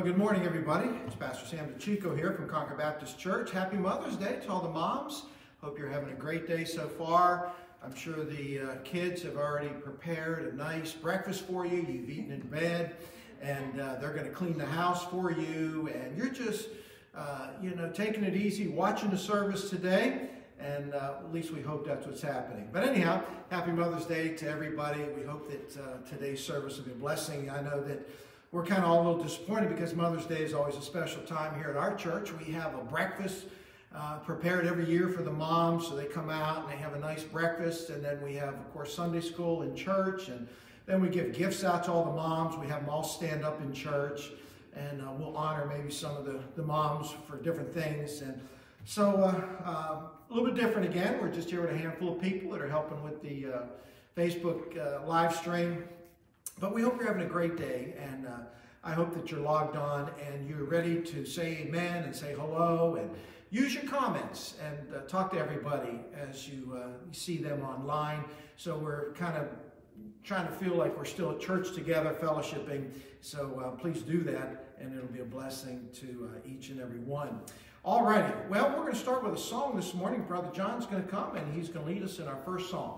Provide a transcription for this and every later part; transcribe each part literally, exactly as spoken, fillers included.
good morning, everybody. It's Pastor Sam DiCicco here from Concord Baptist Church. Happy Mother's Day to all the moms. Hope you're having a great day so far. I'm sure the uh, kids have already prepared a nice breakfast for you. You've eaten in bed, and uh, they're going to clean the house for you. And you're just, uh, you know, taking it easy, watching the service today. And uh, at least we hope that's what's happening. But anyhow, happy Mother's Day to everybody. We hope that uh, today's service will be a blessing. I know that we're kind of all a little disappointed because Mother's Day is always a special time here at our church. We have a breakfast uh, prepared every year for the moms, so they come out and they have a nice breakfast. And then we have, of course, Sunday school in church. And then we give gifts out to all the moms. We have them all stand up in church. And uh, we'll honor maybe some of the, the moms for different things. And so uh, uh, a little bit different again. We're just here with a handful of people that are helping with the uh, Facebook uh, live stream. But we hope you're having a great day, and uh, I hope that you're logged on and you're ready to say amen and say hello and use your comments and uh, talk to everybody as you uh, see them online. So we're kind of trying to feel like we're still at church together, fellowshipping. So uh, please do that, and it'll be a blessing to uh, each and every one. All righty. Well, we're going to start with a song this morning. Brother John's going to come, and he's going to lead us in our first song.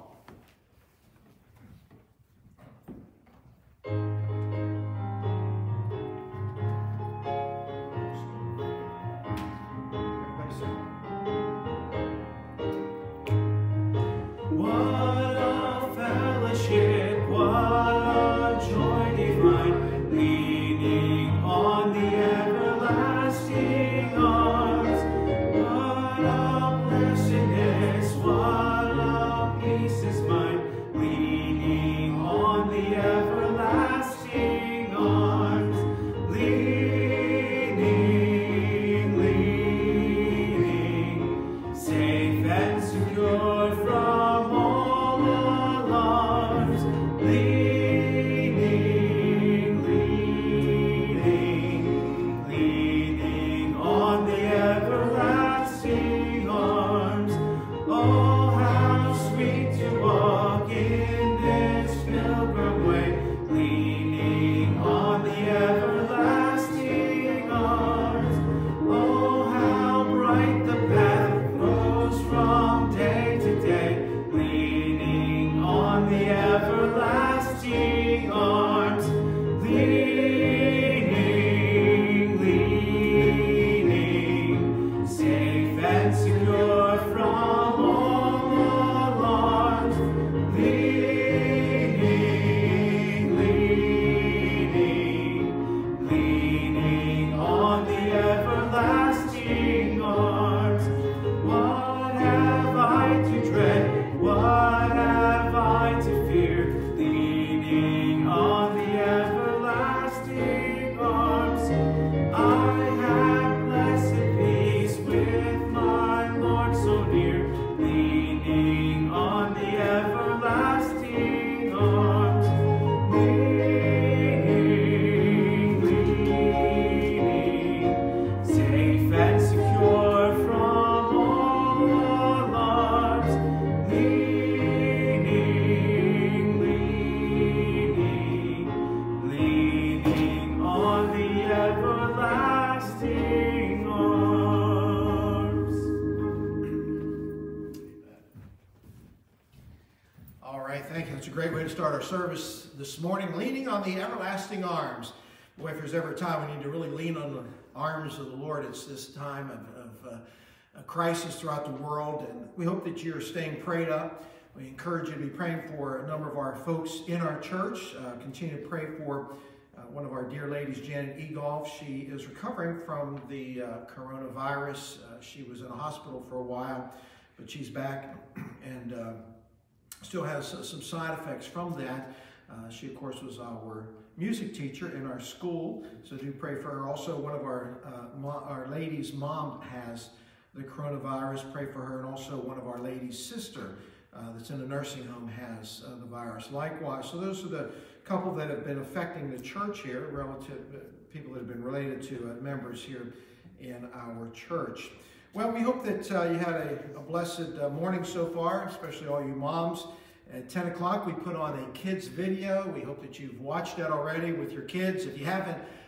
Start our service this morning, leaning on the everlasting arms. Boy, if there's ever a time we need to really lean on the arms of the Lord, it's this time of, of uh, a crisis throughout the world, and we hope that you're staying prayed up. We encourage you to be praying for a number of our folks in our church. Uh, continue to pray for uh, one of our dear ladies, Janet Egolf. She is recovering from the uh, coronavirus. Uh, she was in a hospital for a while, but she's back, and uh, still has some side effects from that. Uh, she, of course, was our music teacher in our school, so do pray for her. Also, one of our uh, mo our ladies' mom has the coronavirus. Pray for her, and also one of our ladies' sister uh, that's in a nursing home has uh, the virus. Likewise, so those are the couple that have been affecting the church here, relative uh, people that have been related to uh, members here in our church. Well, we hope that uh, you had a, a blessed uh, morning so far, especially all you moms. At ten o'clock, we put on a kids video. We hope that you've watched that already with your kids. If you haven't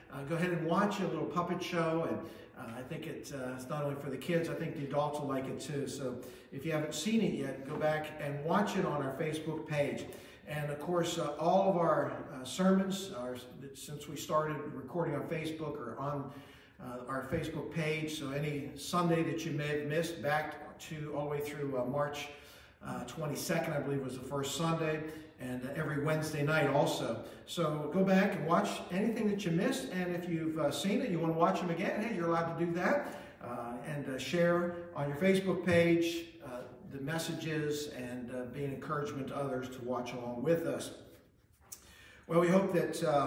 uh, go ahead and watch it, a little puppet show. And uh, I think it, uh, it's not only for the kids, I think the adults will like it too. So if you haven't seen it yet, go back and watch it on our Facebook page. And of course, uh, all of our uh, sermons, are, since we started recording on Facebook, are on uh, our Facebook page. So any Sunday that you may have missed, back to all the way through uh, March uh, twenty-second, I believe was the first Sunday, and uh, every Wednesday night also. So go back and watch anything that you missed. And if you've uh, seen it, you want to watch them again, hey, you're allowed to do that. Uh, and uh, share on your Facebook page uh, the messages, and uh, be an encouragement to others to watch along with us. Well, we hope that uh,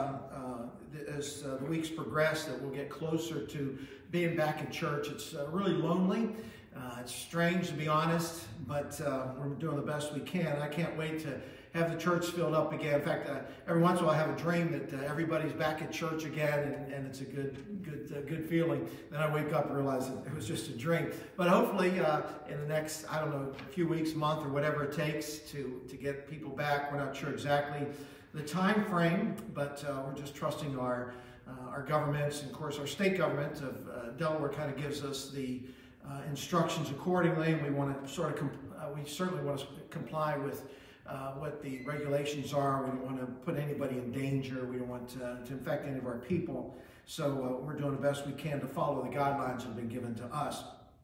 uh, as uh, the weeks progress, that we'll get closer to being back in church. It's uh, really lonely. Uh, it's strange, to be honest, but uh, we're doing the best we can. I can't wait to have the church filled up again. In fact, uh, every once in a while I have a dream that uh, everybody's back at church again, and, and it's a good, good, uh, good feeling. Then I wake up and realize that it was just a dream. But hopefully, uh, in the next, I don't know, a few weeks, month, or whatever it takes to to get people back. We're not sure exactly the time frame, but uh, we're just trusting our uh, our governments, and of course our state government of uh, Delaware kind of gives us the uh, instructions accordingly. And we want to sort of, uh, we certainly want to comply with Uh, what the regulations are. We don't want to put anybody in danger. We don't want to, to infect any of our people. So uh, we're doing the best we can to follow the guidelines that have been given to us.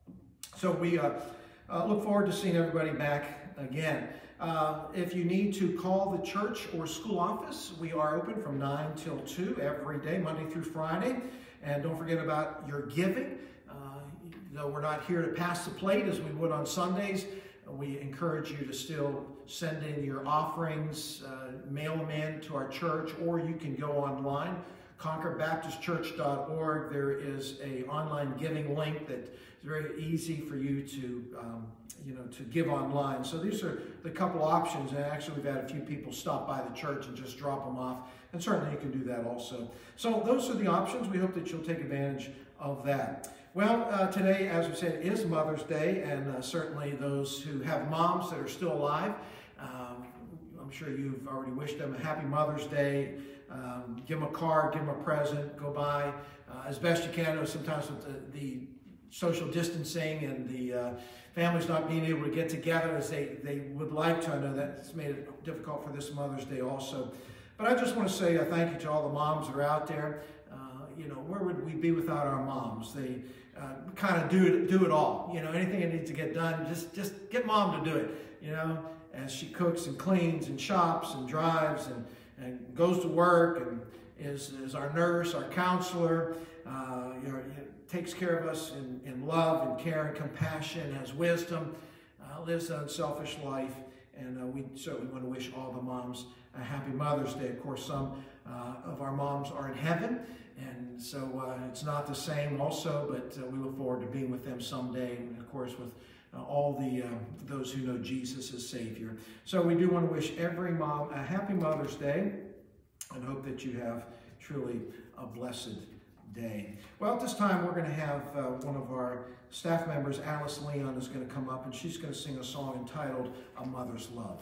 So we uh, uh, look forward to seeing everybody back again. Uh, if you need to call the church or school office, we are open from nine till two every day, Monday through Friday. And don't forget about your giving. Uh, though we're not here to pass the plate as we would on Sundays, we encourage you to still send in your offerings, uh, mail them in to our church, or you can go online, Concord Baptist Church dot org. There is a online giving link that is very easy for you to, um, you know, to give online. So these are the couple options, and actually we've had a few people stop by the church and just drop them off, and certainly you can do that also. So those are the options. We hope that you'll take advantage of that. Well, uh, today, as we said, is Mother's Day, and uh, certainly those who have moms that are still alive, um, I'm sure you've already wished them a happy Mother's Day. Um, give them a card, give them a present, go by uh, as best you can. Sometimes with the, the social distancing and the uh, families not being able to get together as they, they would like to. I know that's made it difficult for this Mother's Day also. But I just want to say a thank you to all the moms that are out there. Uh, you know, where would we be without our moms? They uh, kind of do it, do it all. You know, anything that needs to get done, just, just get mom to do it, you know, as she cooks and cleans and shops and drives and, and goes to work and is, is our nurse, our counselor, uh, you know, takes care of us in, in love and care and compassion, has wisdom, uh, lives an unselfish life. And uh, we certainly want to wish all the moms a happy Mother's Day. Of course, some uh, of our moms are in heaven, and so uh, it's not the same also, but uh, we look forward to being with them someday, and of course with uh, all the uh, those who know Jesus as Savior. So we do want to wish every mom a happy Mother's Day, and hope that you have truly a blessed day. Well, at this time, we're going to have uh, one of our staff members, Alice Leon, is going to come up, and she's going to sing a song entitled A Mother's Love.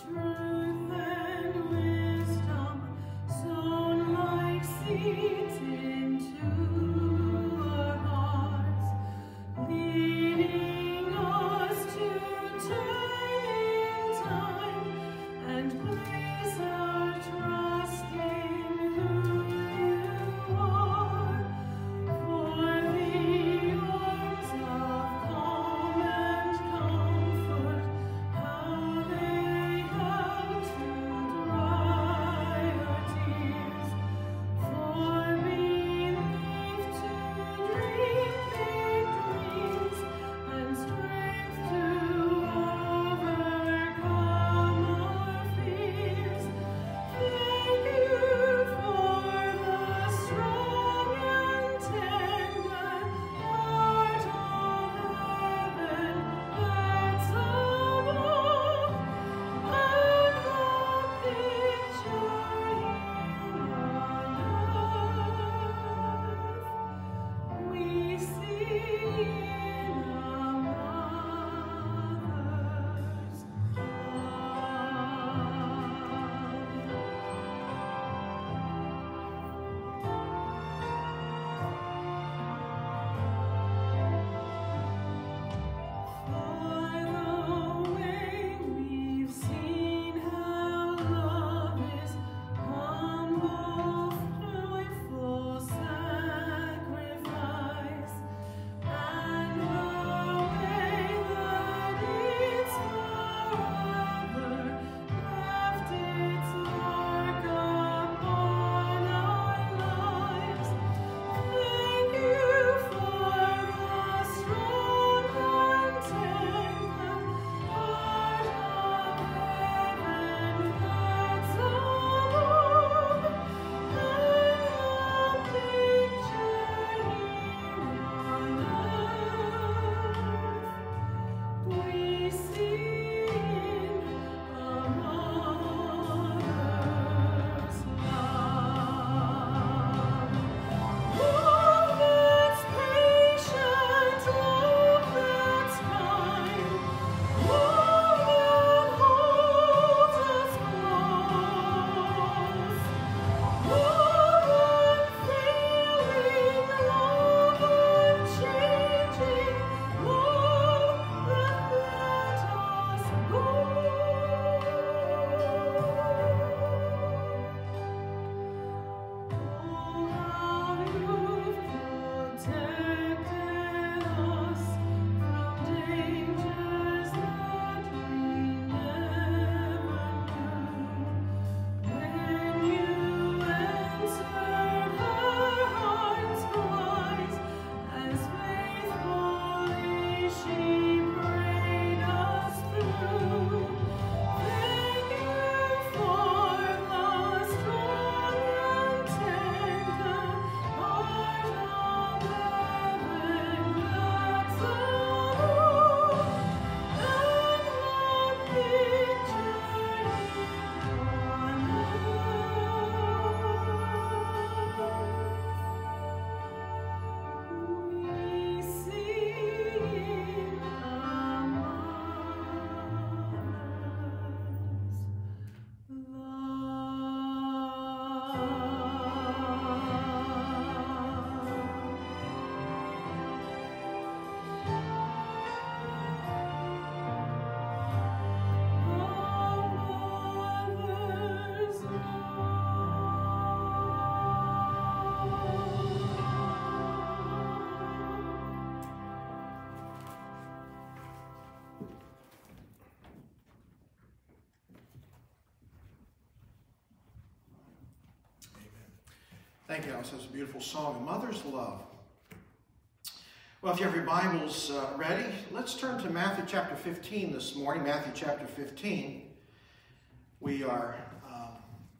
Truth and wisdom, sown like seeds Thank you, Alice. That's a beautiful song, A Mother's Love. Well, if you have your Bibles uh, ready, let's turn to Matthew chapter fifteen this morning. Matthew chapter fifteen. We are um,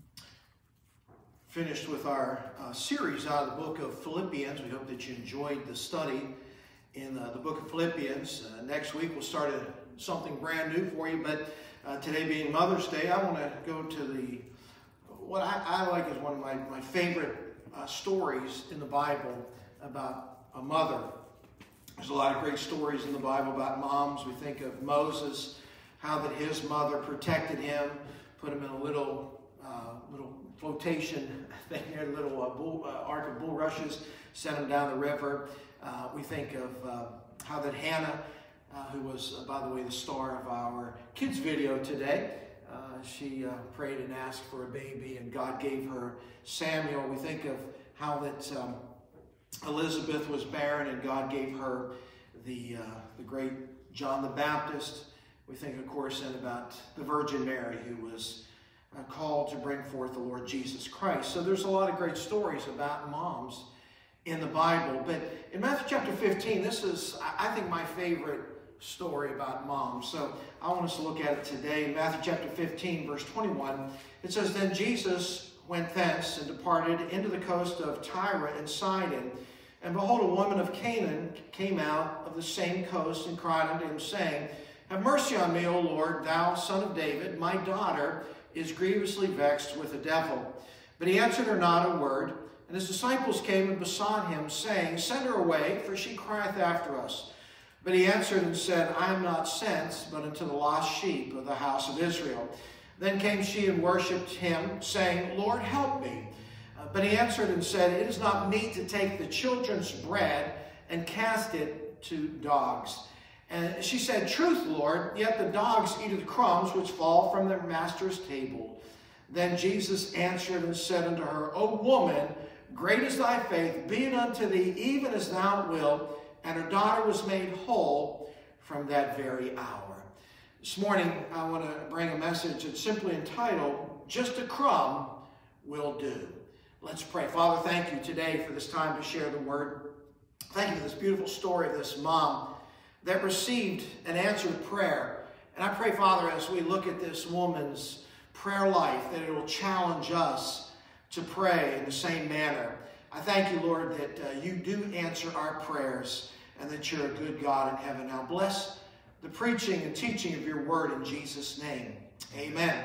finished with our uh, series out of the book of Philippians. We hope that you enjoyed the study in uh, the book of Philippians. Uh, next week we'll start a, something brand new for you, but uh, today being Mother's Day, I want to go to the, what I, I like is one of my, my favorite uh, stories in the Bible about a mother. There's a lot of great stories in the Bible about moms. We think of Moses, how that his mother protected him, put him in a little uh, little flotation thing there, a little uh, bull, uh, ark of bulrushes, sent him down the river. Uh, we think of uh, how that Hannah, uh, who was, uh, by the way, the star of our kids video today, uh, she uh, prayed and asked for a baby, and God gave her Samuel. We think of how that um, Elizabeth was barren, and God gave her the, uh, the great John the Baptist. We think, of course, then about the Virgin Mary, who was uh, called to bring forth the Lord Jesus Christ. So there's a lot of great stories about moms in the Bible. But in Matthew chapter fifteen, this is, I think, my favorite story about moms. So I want us to look at it today. In Matthew chapter fifteen, verse twenty-one, it says, "Then Jesus went thence and departed into the coast of Tyre and Sidon. And behold, a woman of Canaan came out of the same coast and cried unto him, saying, Have mercy on me, O Lord, thou son of David. My daughter is grievously vexed with a devil. But he answered her not a word. And his disciples came and besought him, saying, Send her away, for she crieth after us. But he answered and said, I am not sent, but unto the lost sheep of the house of Israel. Then came she and worshipped him, saying, Lord, help me. Uh, but he answered and said, It is not meet to take the children's bread and cast it to dogs. And she said, Truth, Lord, yet the dogs eat of the crumbs which fall from their master's table. Then Jesus answered and said unto her, O woman, great is thy faith, be it unto thee even as thou wilt. And her daughter was made whole from that very hour." This morning, I want to bring a message that's simply entitled, Just a Crumb Will Do. Let's pray. Father, thank you today for this time to share the word. Thank you for this beautiful story of this mom that received an answered prayer. And I pray, Father, as we look at this woman's prayer life, that it will challenge us to pray in the same manner. I thank you, Lord, that uh, you do answer our prayers and that you're a good God in heaven. Now bless the preaching and teaching of your word in Jesus' name. Amen.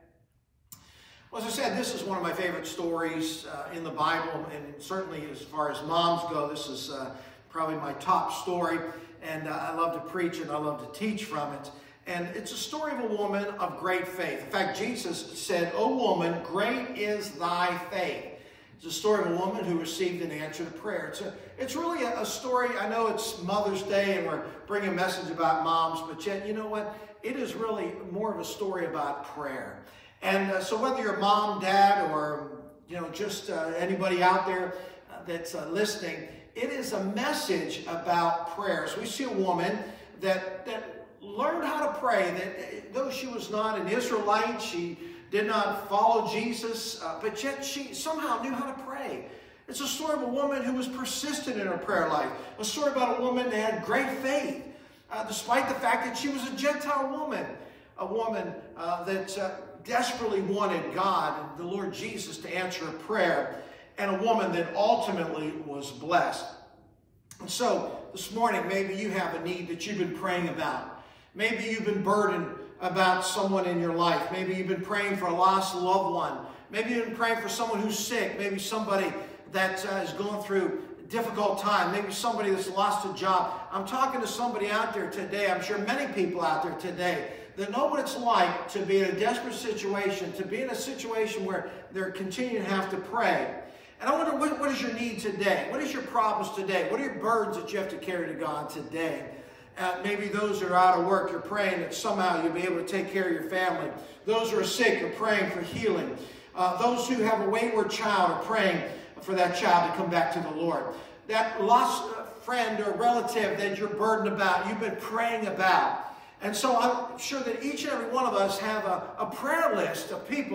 Well, as I said, this is one of my favorite stories uh, in the Bible, and certainly as far as moms go, this is uh, probably my top story, and uh, I love to preach and I love to teach from it. And it's a story of a woman of great faith. In fact, Jesus said, O woman, great is thy faith. It's a story of a woman who received an answer to prayer. It's, a, it's really a, a story. I know it's Mother's Day and we're bringing a message about moms, but yet, you know what? It is really more of a story about prayer. And uh, so whether you're mom, dad, or, you know, just uh, anybody out there uh, that's uh, listening, it is a message about prayer. So we see a woman that, that learned how to pray, that though she was not an Israelite, she did not follow Jesus, uh, but yet she somehow knew how to pray. It's a story of a woman who was persistent in her prayer life. A story about a woman that had great faith, uh, despite the fact that she was a Gentile woman. A woman uh, that uh, desperately wanted God and the Lord Jesus to answer her prayer. And a woman that ultimately was blessed. And so, this morning, maybe you have a need that you've been praying about. Maybe you've been burdened about someone in your life. Maybe you've been praying for a lost loved one. Maybe you've been praying for someone who's sick. Maybe somebody that uh, is going through a difficult time. Maybe somebody that's lost a job. I'm talking to somebody out there today. I'm sure many people out there today that know what it's like to be in a desperate situation, to be in a situation where they're continuing to have to pray. And I wonder, what, what is your need today? What is your problems today? What are your burdens that you have to carry to God today? Uh, maybe those who are out of work, you're praying that somehow you'll be able to take care of your family. Those who are sick are praying for healing. Uh, those who have a wayward child are praying for that child to come back to the Lord. That lost friend or relative that you're burdened about, you've been praying about. And so I'm sure that each and every one of us have a, a prayer list of people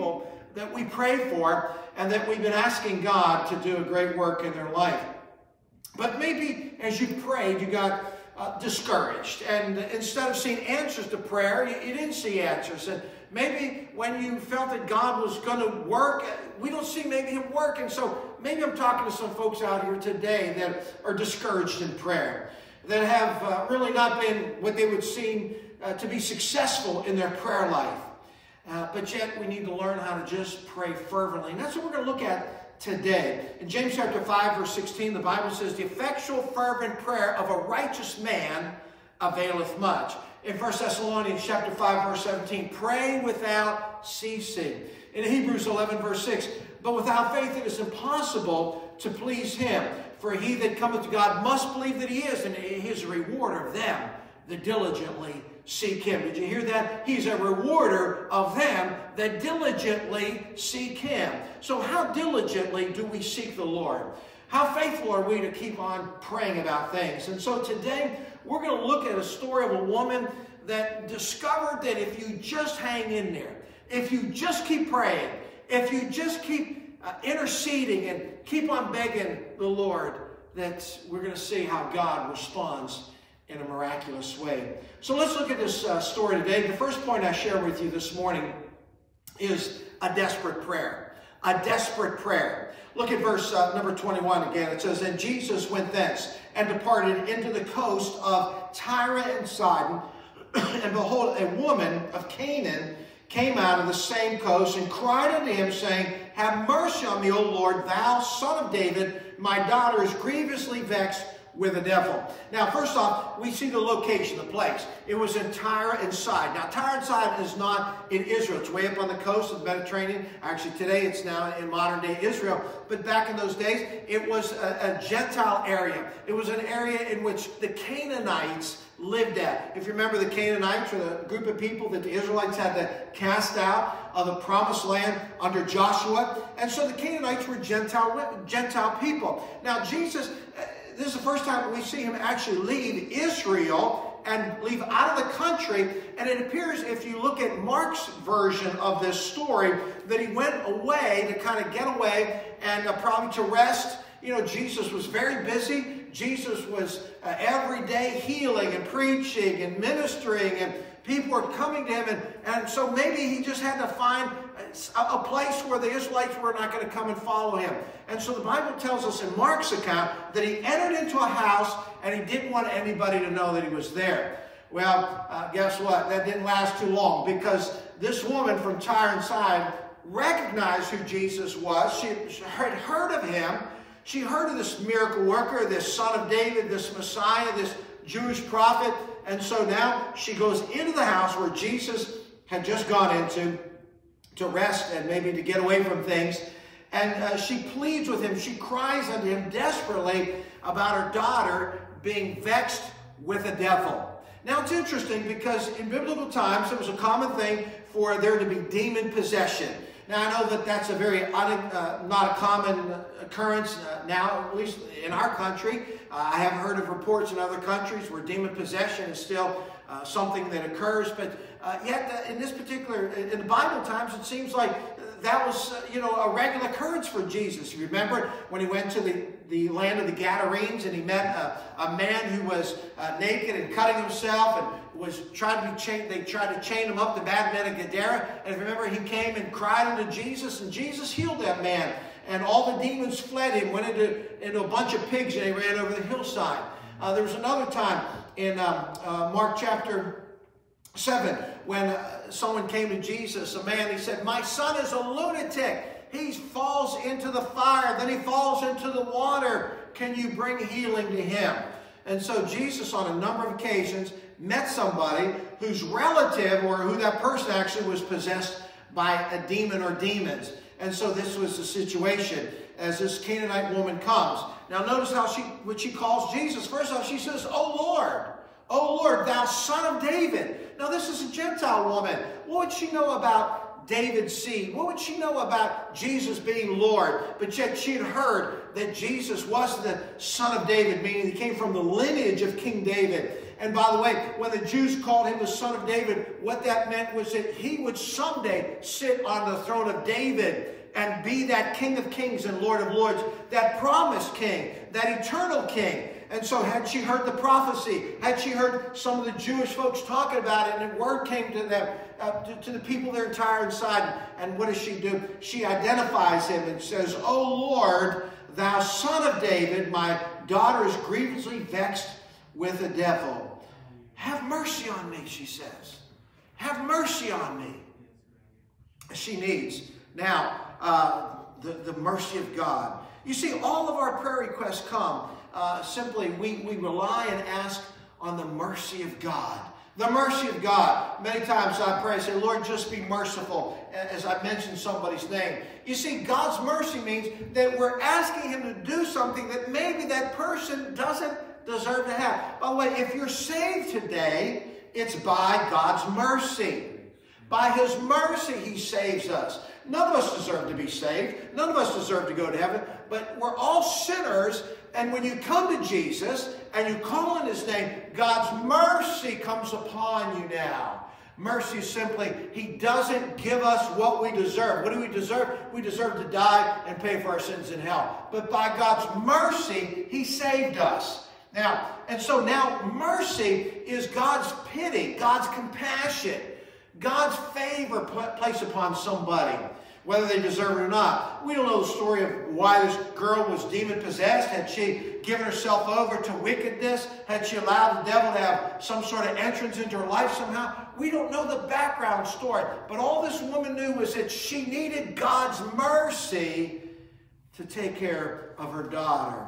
that we pray for and that we've been asking God to do a great work in their life. But maybe as you prayed, you got uh, discouraged. And instead of seeing answers to prayer, you, you didn't see answers. And maybe when you felt that God was going to work, we don't see maybe Him working. So maybe I'm talking to some folks out here today that are discouraged in prayer, that have uh, really not been what they would seem uh, to be successful in their prayer life. Uh, but yet we need to learn how to just pray fervently. And that's what we're going to look at today. In James chapter five, verse sixteen, the Bible says, the effectual fervent prayer of a righteous man availeth much. In First Thessalonians chapter five, verse seventeen, pray without ceasing. In Hebrews eleven, verse six, but without faith it is impossible to please Him. For he that cometh to God must believe that He is, and He is a rewarder of them that diligently seek Him. Did you hear that? He's a rewarder of them that diligently seek Him. So how diligently do we seek the Lord? How faithful are we to keep on praying about things? And so today we're going to look at a story of a woman that discovered that if you just hang in there, if you just keep praying, if you just keep uh, interceding and keep on begging the Lord, that we're going to see how God responds in a miraculous way. So let's look at this uh, story today. The first point I share with you this morning is a desperate prayer. A desperate prayer. Look at verse uh, number twenty-one again. It says, and Jesus went thence and departed into the coast of Tyre and Sidon. And behold, a woman of Canaan came out of the same coast and cried unto him, saying, have mercy on me, O Lord, thou son of David. My daughter is grievously vexed with the devil. Now, first off, we see the location, the place. It was in Tyre and Sidon. Now, Tyre and Sidon is not in Israel. It's way up on the coast of the Mediterranean. Actually, today it's now in modern-day Israel. But back in those days, it was a, a Gentile area. It was an area in which the Canaanites lived at. If you remember, the Canaanites were the group of people that the Israelites had to cast out of the promised land under Joshua. And so the Canaanites were Gentile, Gentile people. Now, Jesus... this is the first time we see him actually leave Israel and leave out of the country. And it appears, if you look at Mark's version of this story, that he went away to kind of get away and uh, probably to rest. You know, Jesus was very busy. Jesus was uh, every day healing and preaching and ministering, and people were coming to him. And, and so maybe he just had to find a, a place where the Israelites were not going to come and follow him. And so the Bible tells us in Mark's account that he entered into a house and he didn't want anybody to know that he was there. Well, uh, guess what? That didn't last too long, because this woman from Tyre and Sidon recognized who Jesus was. She, she had heard of him. She heard of this miracle worker, this son of David, this Messiah, this Jewish prophet. And so now she goes into the house where Jesus had just gone into to rest and maybe to get away from things. And uh, she pleads with him. She cries unto him desperately about her daughter being vexed with a devil. Now, it's interesting because in biblical times, it was a common thing for there to be demon possession. Now, I know that that's a very, uh, not a common occurrence uh, now, at least in our country. Uh, I haven't heard of reports in other countries where demon possession is still uh, something that occurs. But uh, yet, uh, in this particular, in the Bible times, it seems like that was, uh, you know, a regular occurrence for Jesus. You remember when he went to the, the land of the Gadarenes and he met a, a man who was uh, naked and cutting himself and was trying to be chained. They tried to chain him up, the bad man of Gadara. And remember, he came and cried unto Jesus, and Jesus healed that man. And all the demons fled him, went into, into a bunch of pigs, and they ran over the hillside. Uh, there was another time in um, uh, Mark chapter seven when uh, someone came to Jesus, a man, he said, my son is a lunatic. He falls into the fire, then he falls into the water. Can you bring healing to him? And so Jesus, on a number of occasions, met somebody whose relative or who that person actually was possessed by a demon or demons. And so this was the situation as this Canaanite woman comes. Now notice how she, what she calls Jesus. First off, she says, "O Lord, O Lord, thou son of David." Now this is a Gentile woman. What would she know about David's seed? What would she know about Jesus being Lord? But yet she had heard that Jesus was the son of David, meaning he came from the lineage of King David. And by the way, when the Jews called him the Son of David, what that meant was that he would someday sit on the throne of David and be that King of Kings and Lord of Lords, that promised King, that eternal King. And so had she heard the prophecy, had she heard some of the Jewish folks talking about it, and word came to them, uh, to, to the people their entire inside, and what does she do? She identifies him and says, "O Lord, thou Son of David, my daughter is grievously vexed with the devil. Have mercy on me," she says. "Have mercy on me." She needs now uh, the, the mercy of God. You see, all of our prayer requests come. Uh, simply, we, we rely and ask on the mercy of God. The mercy of God. Many times I pray, I say, "Lord, just be merciful," as I mention somebody's name. You see, God's mercy means that we're asking him to do something that maybe that person doesn't deserve to have. By the way, if you're saved today, it's by God's mercy. By his mercy, he saves us. None of us deserve to be saved. None of us deserve to go to heaven. But we're all sinners. And when you come to Jesus and you call on his name, God's mercy comes upon you now. Mercy is simply, he doesn't give us what we deserve. What do we deserve? We deserve to die and pay for our sins in hell. But by God's mercy, he saved us. Now, and so now mercy is God's pity, God's compassion, God's favor placed upon somebody, whether they deserve it or not. We don't know the story of why this girl was demon-possessed. Had she given herself over to wickedness? Had she allowed the devil to have some sort of entrance into her life somehow? We don't know the background story. But all this woman knew was that she needed God's mercy to take care of her daughter.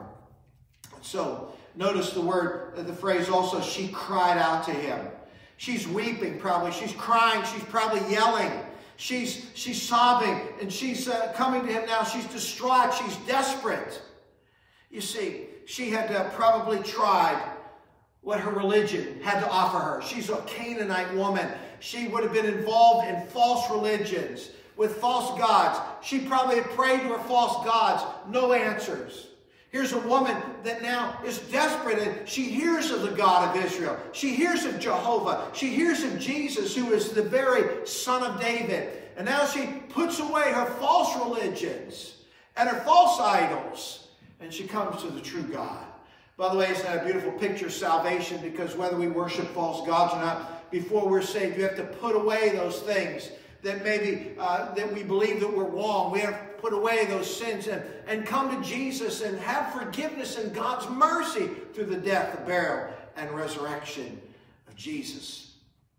So, notice the word, the phrase also, she cried out to him. She's weeping probably. She's crying. She's probably yelling. She's, she's sobbing, and she's uh, coming to him now. She's distraught. She's desperate. You see, she had uh, probably tried what her religion had to offer her. She's a Canaanite woman. She would have been involved in false religions with false gods. She probably had prayed to her false gods. No answers. Here's a woman that now is desperate, and she hears of the God of Israel. She hears of Jehovah. She hears of Jesus, who is the very Son of David. And now she puts away her false religions and her false idols, and she comes to the true God. By the way, isn't that a beautiful picture of salvation? Because whether we worship false gods or not, before we're saved, you have to put away those things that maybe uh, that we believe that we're wrong. We have to put away those sins and, and come to Jesus and have forgiveness and God's mercy through the death, the burial, and resurrection of Jesus.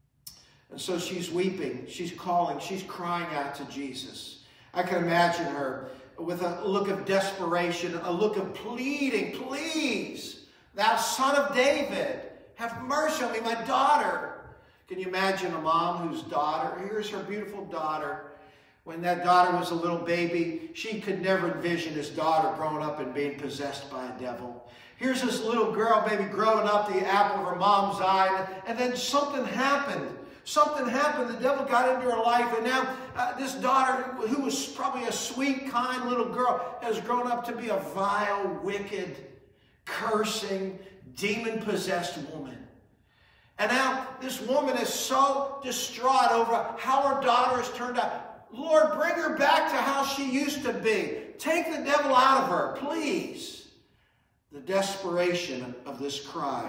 And so she's weeping, she's calling, she's crying out to Jesus. I can imagine her with a look of desperation, a look of pleading, "Please, thou Son of David, have mercy on me, my daughter." Can you imagine a mom whose daughter, here's her beautiful daughter. When that daughter was a little baby, she could never envision this daughter growing up and being possessed by a devil. Here's this little girl, maybe growing up, the apple of her mom's eye, and then something happened. Something happened. The devil got into her life, and now uh, this daughter, who was probably a sweet, kind little girl, has grown up to be a vile, wicked, cursing, demon-possessed woman. And now this woman is so distraught over how her daughter has turned out. "Lord, bring her back to how she used to be. Take the devil out of her, please." The desperation of this cry.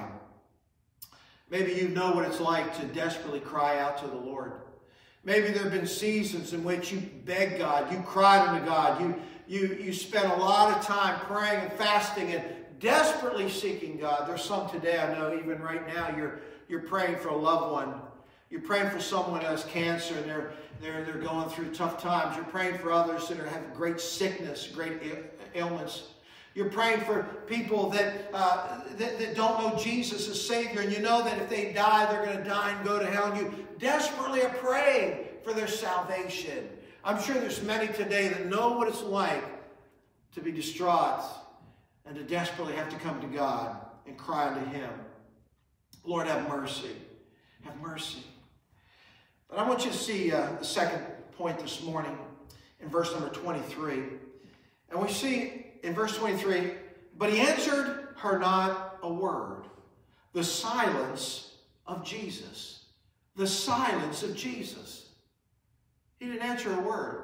Maybe you know what it's like to desperately cry out to the Lord. Maybe there have been seasons in which you begged God, you cried unto God, you, you, you spent a lot of time praying and fasting and desperately seeking God. There's some today, I know, even right now, you're You're praying for a loved one. You're praying for someone who has cancer and they're, they're, they're going through tough times. You're praying for others that are having great sickness, great ailments. You're praying for people that, uh, that, that don't know Jesus as Savior, and you know that if they die, they're going to die and go to hell. And you desperately are praying for their salvation. I'm sure there's many today that know what it's like to be distraught and to desperately have to come to God and cry unto him. Lord, have mercy. Have mercy. But I want you to see uh, the second point this morning in verse number twenty-three. And we see in verse twenty-three, "But he answered her not a word. The silence of Jesus. The silence of Jesus. He didn't answer a word.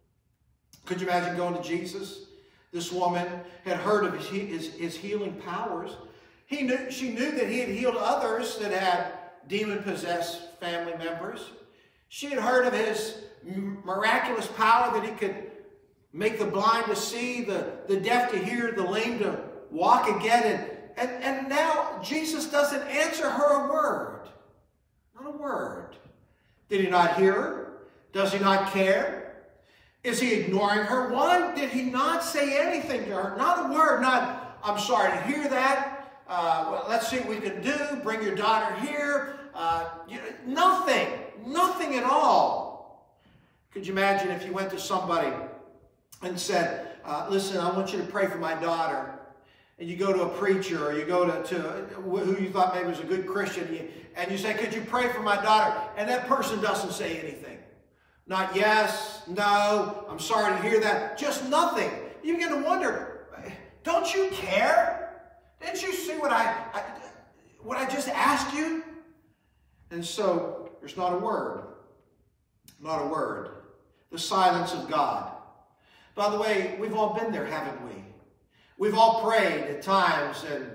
Could you imagine going to Jesus? This woman had heard of his, his, his healing powers. He knew, she knew that he had healed others that had demon-possessed family members. She had heard of his miraculous power that he could make the blind to see, the, the deaf to hear, the lame to walk again. And, and, and now Jesus doesn't answer her a word. Not a word. Did he not hear her? Does he not care? Is he ignoring her? Why did he not say anything to her? Not a word. Not, I'm sorry to hear that. Uh, well, let's see what we can do. Bring your daughter here. Uh, you know, nothing. Nothing at all. Could you imagine if you went to somebody and said, uh, listen, I want you to pray for my daughter. And you go to a preacher or you go to, to who you thought maybe was a good Christian, and you say, could you pray for my daughter? And that person doesn't say anything. Not yes, no, I'm sorry to hear that. Just nothing. You begin to wonder, don't you care? Didn't you see what I, I, what I just asked you? And so there's not a word. Not a word. The silence of God. By the way, we've all been there, haven't we? We've all prayed at times and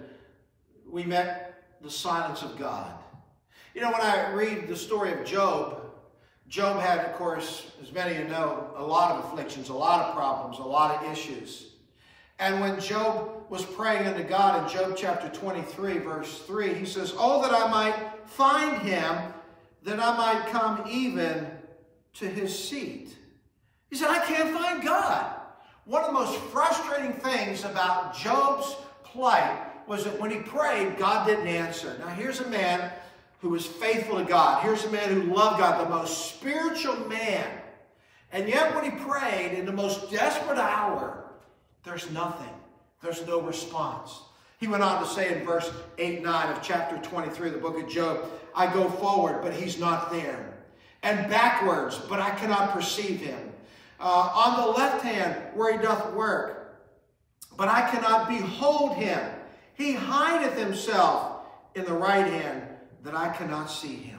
we met the silence of God. You know, when I read the story of Job, Job had, of course, as many of you know, a lot of afflictions, a lot of problems, a lot of issues. And when Job was praying unto God in Job chapter twenty-three, verse three, he says, oh, that I might find him, that I might come even to his seat. He said, I can't find God. One of the most frustrating things about Job's plight was that when he prayed, God didn't answer. Now here's a man who was faithful to God. Here's a man who loved God, the most spiritual man. And yet when he prayed in the most desperate hour, there's nothing. There's no response. He went on to say in verse eight, nine of chapter twenty-three of the book of Job, I go forward, but he's not there. And backwards, but I cannot perceive him. Uh, on the left hand, where he doth work, but I cannot behold him. He hideth himself in the right hand, that I cannot see him.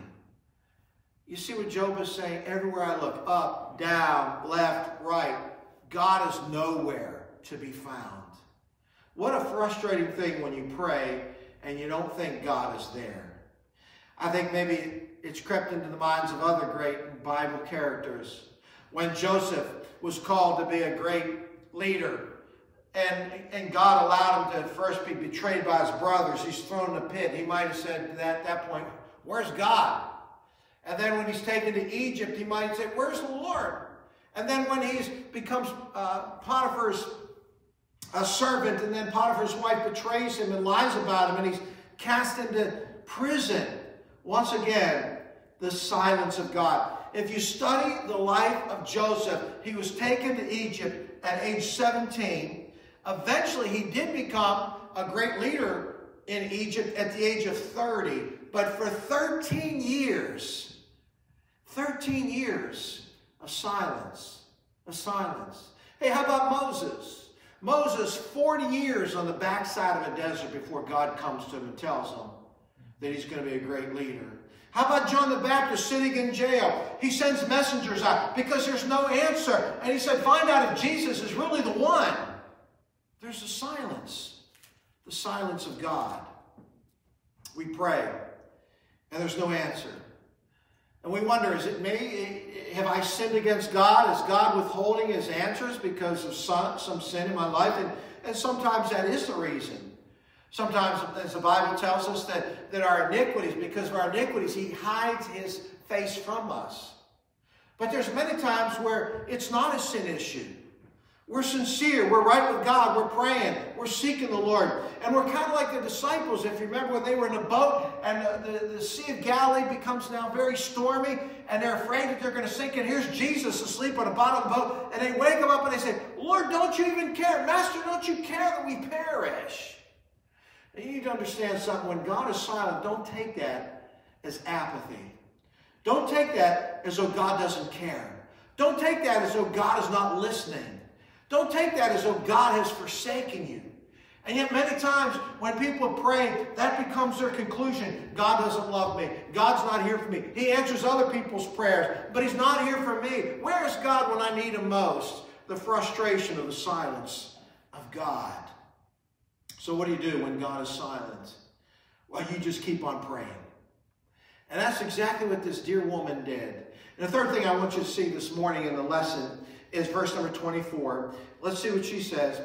You see what Job is saying? Everywhere I look, up, down, left, right, God is nowhere to be found. What a frustrating thing when you pray and you don't think God is there. I think maybe it's crept into the minds of other great Bible characters. When Joseph was called to be a great leader, and, and God allowed him to first be betrayed by his brothers, he's thrown in a pit. He might have said at that, that point, where's God? And then when he's taken to Egypt, he might say, where's the Lord? And then when he becomes uh, Potiphar's a servant, and then Potiphar's wife betrays him and lies about him, and he's cast into prison. Once again, the silence of God. If you study the life of Joseph, he was taken to Egypt at age seventeen. Eventually, he did become a great leader in Egypt at the age of thirty. But for thirteen years, thirteen years of silence, of silence. Hey, how about Moses? Moses, forty years on the backside of a desert before God comes to him and tells him that he's going to be a great leader. How about John the Baptist sitting in jail? He sends messengers out because there's no answer. And he said, find out if Jesus is really the one. There's a silence. The silence of God. We pray, and there's no answer. And we wonder, is it me? Have I sinned against God? Is God withholding his answers because of some, some sin in my life? And, and sometimes that is the reason. Sometimes, as the Bible tells us, that, that our iniquities, because of our iniquities, he hides his face from us. But there's many times where it's not a sin issue. We're sincere. We're right with God. We're praying. We're seeking the Lord. And we're kind of like the disciples, if you remember when they were in a boat and the, the, the Sea of Galilee becomes now very stormy and they're afraid that they're going to sink. And here's Jesus asleep on the bottom of the boat. And they wake him up and they say, Lord, don't you even care? Master, don't you care that we perish? And you need to understand something. When God is silent, don't take that as apathy. Don't take that as though God doesn't care. Don't take that as though God is not listening. Don't take that as though God has forsaken you. And yet many times when people pray, that becomes their conclusion. God doesn't love me. God's not here for me. He answers other people's prayers, but he's not here for me. Where is God when I need him most? The frustration of the silence of God. So what do you do when God is silent? Well, you just keep on praying. And that's exactly what this dear woman did. And the third thing I want you to see this morning in the lesson is verse number twenty-four. Let's see what she says.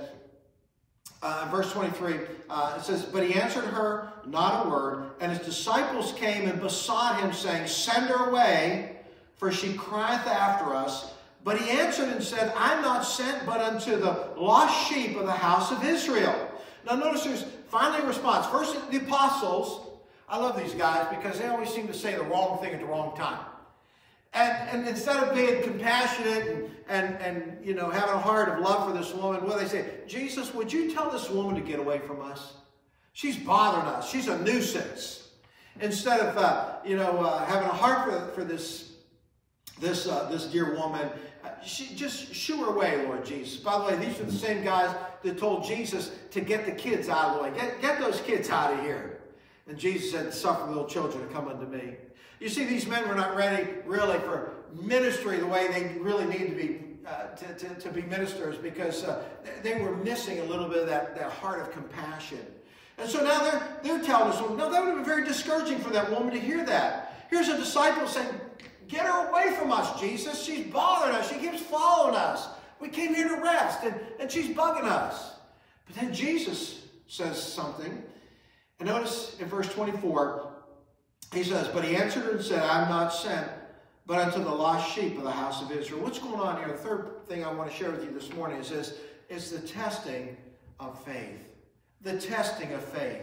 Uh, verse twenty-three, uh, it says, but he answered her not a word, and his disciples came and besought him, saying, send her away, for she crieth after us. But he answered and said, I'm not sent but unto the lost sheep of the house of Israel. Now notice there's finally a response. First, the apostles, I love these guys because they always seem to say the wrong thing at the wrong time. And, and instead of being compassionate and, and, and, you know, having a heart of love for this woman, what do they say? Jesus, would you tell this woman to get away from us? She's bothering us. She's a nuisance. Instead of, uh, you know, uh, having a heart for, for this, this, uh, this dear woman, uh, she, just shoo her away, Lord Jesus. By the way, these are the same guys that told Jesus to get the kids out of the way. Get, get those kids out of here. And Jesus said, suffer little children to come unto me. You see, these men were not ready, really, for ministry the way they really need to be, uh, to, to, to be ministers, because uh, they were missing a little bit of that, that heart of compassion. And so now they're, they're telling us, no, that would have been very discouraging for that woman to hear that. Here's a disciple saying, get her away from us, Jesus. She's bothering us. She keeps following us. We came here to rest, and, and she's bugging us. But then Jesus says something. And notice in verse twenty-four, he says, but he answered her and said, I'm not sent, but unto the lost sheep of the house of Israel. What's going on here? The third thing I want to share with you this morning is this, is the testing of faith. The testing of faith.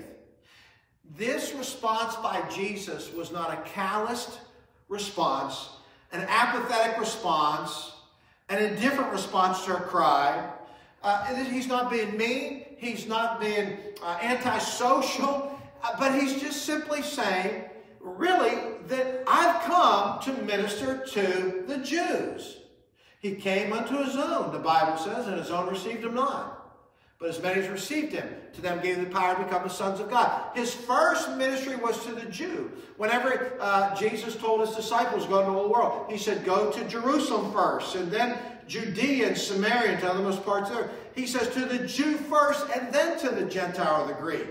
This response by Jesus was not a calloused response, an apathetic response, an indifferent response to her cry. Uh, he's not being mean. He's not being uh, antisocial. Uh, but he's just simply saying, really, that I've come to minister to the Jews. He came unto his own, the Bible says, and his own received him not. But as many as received him, to them gave the power to become the sons of God. His first ministry was to the Jew. Whenever uh, Jesus told his disciples, go into the whole world, he said, go to Jerusalem first, and then Judea and Samaria, and to the most parts there. He says, to the Jew first, and then to the Gentile or the Greek.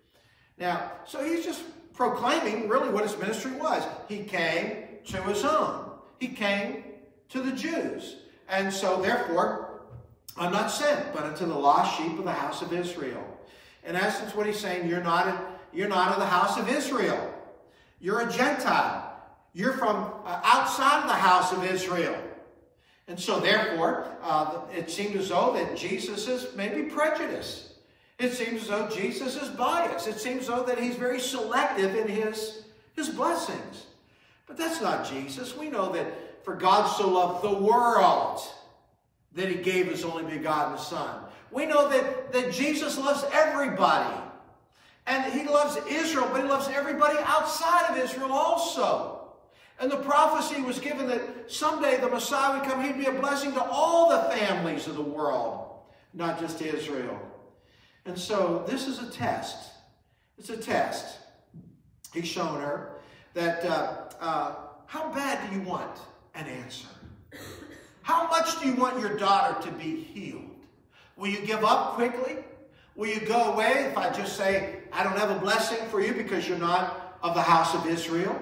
Now, so he's just proclaiming really what his ministry was. He came to his own. He came to the Jews. And so, therefore, I'm not sent, but unto the lost sheep of the house of Israel. In essence, what he's saying, you're not, a, you're not of the house of Israel. You're a Gentile. You're from uh, outside of the house of Israel. And so, therefore, uh, it seemed as though that Jesus is maybe prejudiced. It seems as though Jesus is biased. It seems as though that he's very selective in his, his blessings. But that's not Jesus. We know that for God so loved the world that he gave his only begotten Son. We know that, that Jesus loves everybody. And he loves Israel, but he loves everybody outside of Israel also. And the prophecy was given that someday the Messiah would come. He'd be a blessing to all the families of the world, not just Israel. And so this is a test. It's a test. He's shown her that uh, uh, how bad do you want an answer? How much do you want your daughter to be healed? Will you give up quickly? Will you go away if I just say, I don't have a blessing for you because you're not of the house of Israel?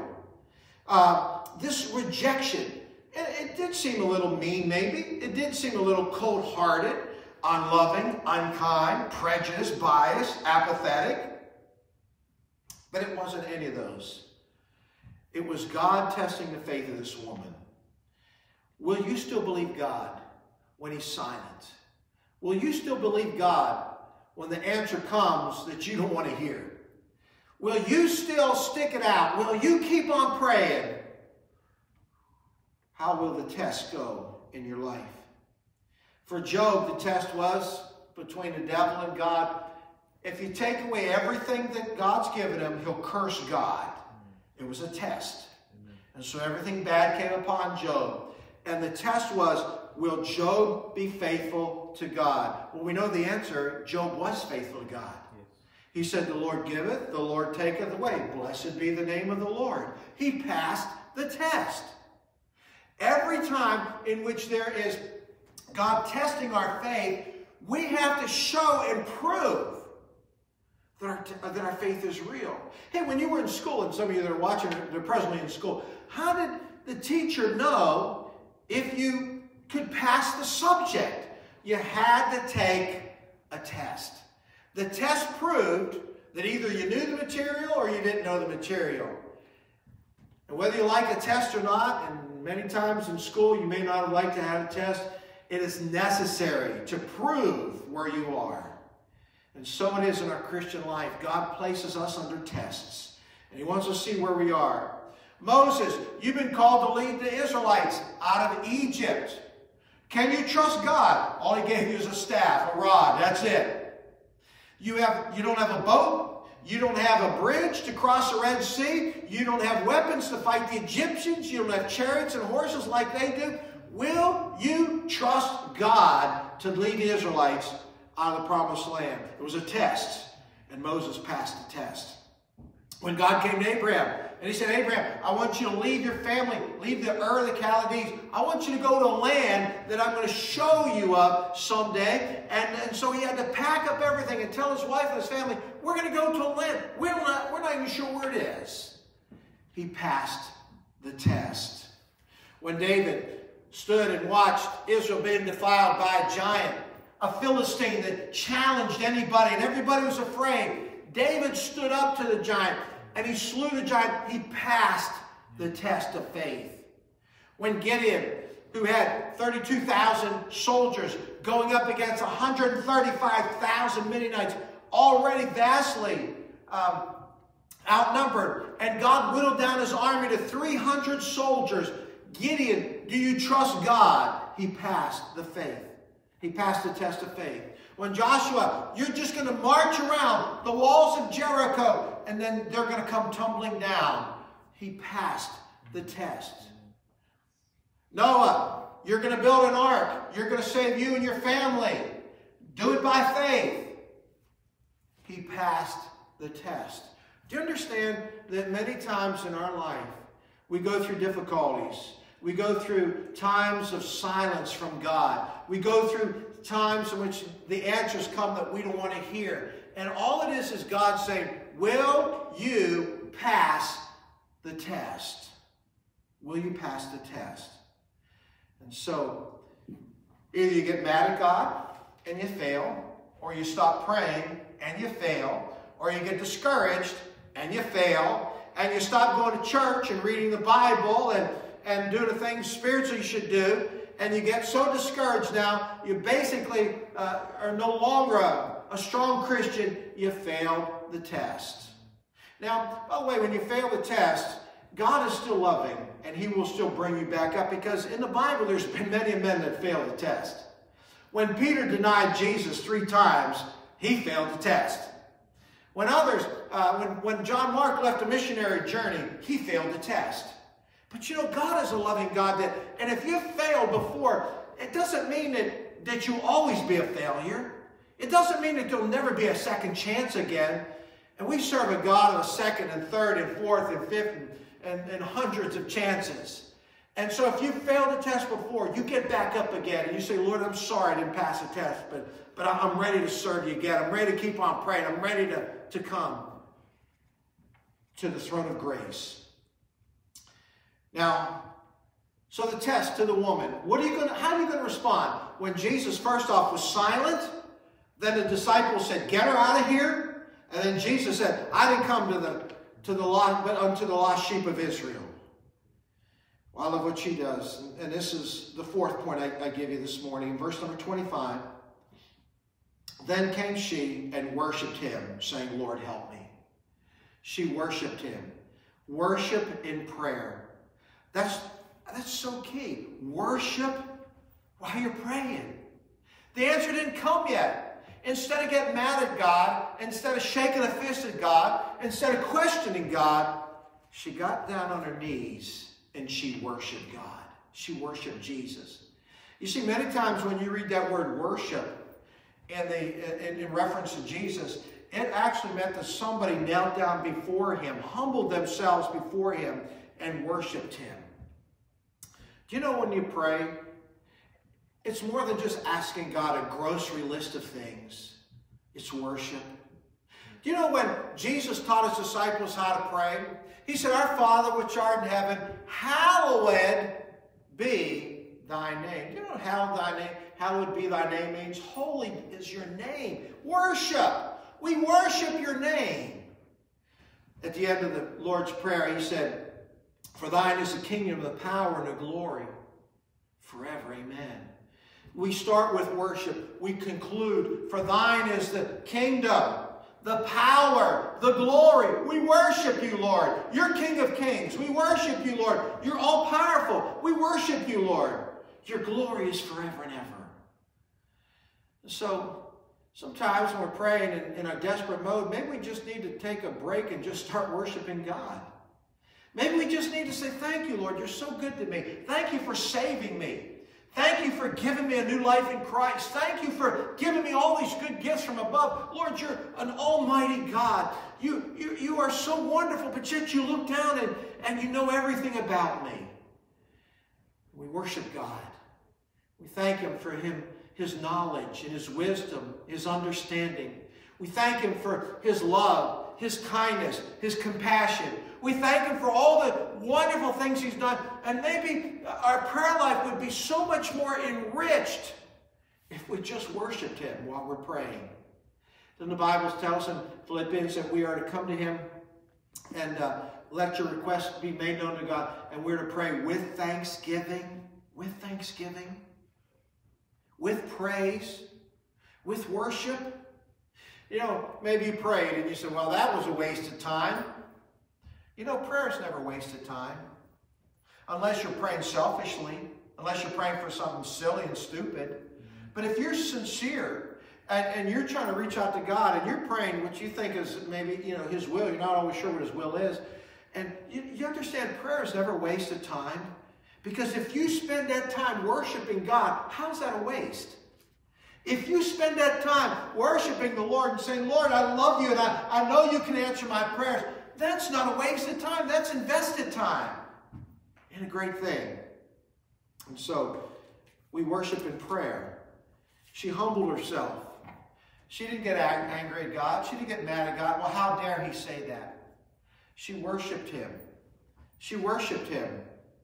Uh, this rejection, it, it did seem a little mean maybe. It did seem a little cold-hearted, unloving, unkind, prejudiced, biased, apathetic. But it wasn't any of those. It was God testing the faith of this woman. Will you still believe God when he's silent? Will you still believe God when the answer comes that you don't want to hear? Will you still stick it out? Will you keep on praying? How will the test go in your life? For Job, the test was between the devil and God. If you take away everything that God's given him, he'll curse God. It was a test. Amen. And so everything bad came upon Job. And the test was, will Job be faithful to God? Well, we know the answer. Job was faithful to God. Yes. He said, the Lord giveth, the Lord taketh away. Blessed be the name of the Lord. He passed the test. Every time in which there is God testing our faith, we have to show and prove that our, that our faith is real. Hey, when you were in school, and some of you that are watching, they're presently in school, how did the teacher know if you could pass the subject? You had to take a test. The test proved that either you knew the material or you didn't know the material. And whether you like a test or not, and many times in school you may not have liked to have a test, it is necessary to prove where you are. And so it is in our Christian life. God places us under tests, and He wants us to see where we are. Moses, you've been called to lead the Israelites out of Egypt. Can you trust God? All He gave you is a staff, a rod. That's it. You have, you don't have a boat. You don't have a bridge to cross the Red Sea. You don't have weapons to fight the Egyptians. You don't have chariots and horses like they do. Will you trust God to lead the Israelites out of the promised land? It was a test, and Moses passed the test. When God came to Abraham, and He said, Abraham, I want you to leave your family, leave the Ur of the Chaldees. I want you to go to a land that I'm going to show you of someday. And, and so he had to pack up everything and tell his wife and his family, we're going to go to a land. We're not, we're not even sure where it is. He passed the test. When David stood and watched Israel being defiled by a giant, a Philistine that challenged anybody, and everybody was afraid, David stood up to the giant, and he slew the giant. He passed the test of faith. When Gideon, who had thirty-two thousand soldiers going up against one hundred thirty-five thousand Midianites, already vastly um, outnumbered, and God whittled down his army to three hundred soldiers, Gideon, do you trust God? He passed the faith. He passed the test of faith. When Joshua, you're just going to march around the walls of Jericho, and then they're going to come tumbling down. He passed the test. Noah, you're going to build an ark. You're going to save you and your family. Do it by faith. He passed the test. Do you understand that many times in our life, we go through difficulties. We go through times of silence from God. We go through times in which the answers come that we don't want to hear. And all it is is God saying, will you pass the test? Will you pass the test? And so, either you get mad at God and you fail, or you stop praying and you fail, or you get discouraged and you fail, and you stop going to church and reading the Bible and, and doing the things spiritually you should do, and you get so discouraged now, you basically uh, are no longer a, a strong Christian. You failed the test. Now, by the way, when you fail the test, God is still loving, and He will still bring you back up, because in the Bible, there's been many men that failed the test. When Peter denied Jesus three times, he failed the test. When others, uh, when, when John Mark left a missionary journey, he failed the test. But you know, God is a loving God, that, and if you've failed before, it doesn't mean that, that you'll always be a failure. It doesn't mean that there'll never be a second chance again. And we serve a God of a second and third and fourth and fifth and, and, and hundreds of chances. And so if you failed the test before, you get back up again and you say, Lord, I'm sorry I didn't pass the test, but, but I'm ready to serve you again. I'm ready to keep on praying. I'm ready to, to come to the throne of grace. Now, so the test to the woman. What are you going to, how are you going to respond? When Jesus, first off, was silent, then the disciples said, get her out of here. And then Jesus said, I didn't come to the, to the lost, but unto the lost sheep of Israel. Well, I love what she does. And this is the fourth point I, I give you this morning. In verse number twenty-five. Then came she and worshipped him, saying, Lord, help me. She worshipped him. Worship in prayer. That's, that's so key. Worship while you're praying. The answer didn't come yet. Instead of getting mad at God, instead of shaking a fist at God, instead of questioning God, she got down on her knees and she worshiped God. She worshiped Jesus. You see, many times when you read that word worship and they, in, in reference to Jesus, it actually meant that somebody knelt down before him, humbled themselves before him, and worshiped him. Do you know when you pray, it's more than just asking God a grocery list of things. It's worship. Do you know when Jesus taught his disciples how to pray? He said, "Our Father which art in heaven, hallowed be thy name." Do you know what hallowed thy name, hallowed be thy name means? Holy is your name. Worship. We worship your name. At the end of the Lord's Prayer, he said, "For thine is the kingdom, the power, and the glory forever." Amen. We start with worship. We conclude, "For thine is the kingdom, the power, the glory." We worship you, Lord. You're King of Kings. We worship you, Lord. You're all-powerful. We worship you, Lord. Your glory is forever and ever. So, sometimes when we're praying in, in a desperate mode, maybe we just need to take a break and just start worshiping God. Maybe we just need to say, "Thank you, Lord. You're so good to me. Thank you for saving me. Thank you for giving me a new life in Christ. Thank you for giving me all these good gifts from above. Lord, you're an almighty God. You, you, you are so wonderful, but yet you look down and, and you know everything about me." We worship God. We thank him for him, his knowledge and his wisdom, his understanding. We thank him for his love, his kindness, his compassion. We thank him for all the wonderful things he's done. And maybe our prayer life would be so much more enriched if we just worshiped him while we're praying. Then the Bible tells in Philippians that we are to come to him and uh, let your requests be made known to God. And we're to pray with thanksgiving, with thanksgiving, with praise, with worship. You know, maybe you prayed and you said, "Well, that was a waste of time." You know, prayer is never wasted time. Unless you're praying selfishly, unless you're praying for something silly and stupid. But if you're sincere and, and you're trying to reach out to God and you're praying what you think is maybe, you know, his will, you're not always sure what his will is. And you, you understand prayer is never wasted time. Because if you spend that time worshiping God, how's that a waste? If you spend that time worshiping the Lord and saying, "Lord, I love you and I, I know you can answer my prayers," that's not a wasted time. That's invested time in a great thing. And so we worship in prayer. She humbled herself. She didn't get angry at God. She didn't get mad at God. Well, how dare he say that? She worshiped him. She worshiped him.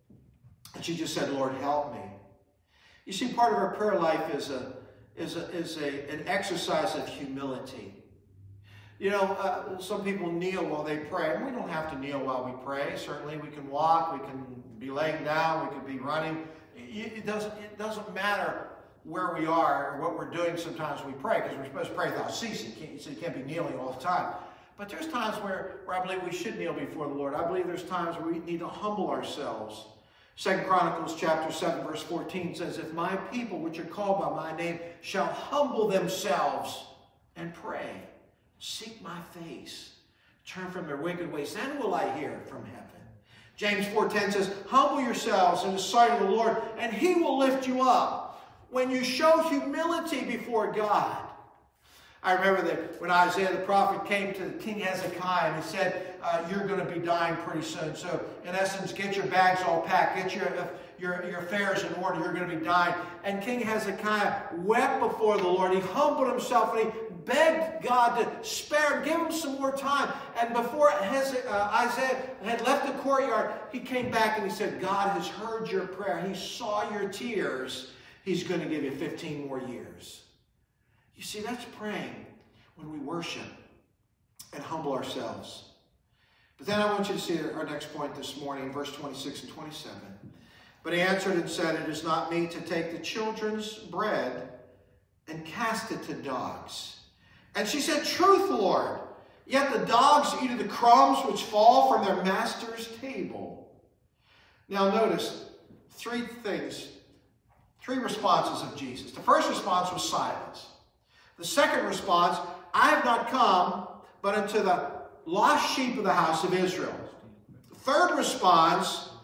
And she just said, "Lord, help me." You see, part of our prayer life is a is a, is a, an exercise of humility. You know, uh, some people kneel while they pray. And we don't have to kneel while we pray. Certainly we can walk, we can be laying down, we can be running. It doesn't, it doesn't matter where we are or what we're doing sometimes we pray, because we're supposed to pray without ceasing. You can't, so you can't be kneeling all the time. But there's times where, where I believe we should kneel before the Lord. I believe there's times where we need to humble ourselves. Second Chronicles chapter seven verse fourteen says, "If my people which are called by my name shall humble themselves and pray, seek my face, turn from their wicked ways, then will I hear from heaven." James four ten says, "Humble yourselves in the sight of the Lord, and he will lift you up." When you show humility before God. I remember that when Isaiah the prophet came to King Hezekiah and he said, uh, "You're going to be dying pretty soon. So in essence, get your bags all packed. Get your, uh, your, your affairs in order. You're going to be dying." And King Hezekiah wept before the Lord. He humbled himself and he begged God to spare him, give him some more time. And before Heze uh, Isaiah had left the courtyard, he came back and he said, "God has heard your prayer. He saw your tears. He's going to give you fifteen more years. You see, that's praying when we worship and humble ourselves. But then I want you to see our next point this morning, verse twenty-six and twenty-seven. "But he answered and said, It is not meet to take the children's bread and cast it to dogs. And she said, Truth, Lord, yet the dogs eat of the crumbs which fall from their master's table." Now notice three things, three responses of Jesus. The first response was silence. The second response, "I have not come but unto the lost sheep of the house of Israel." The third response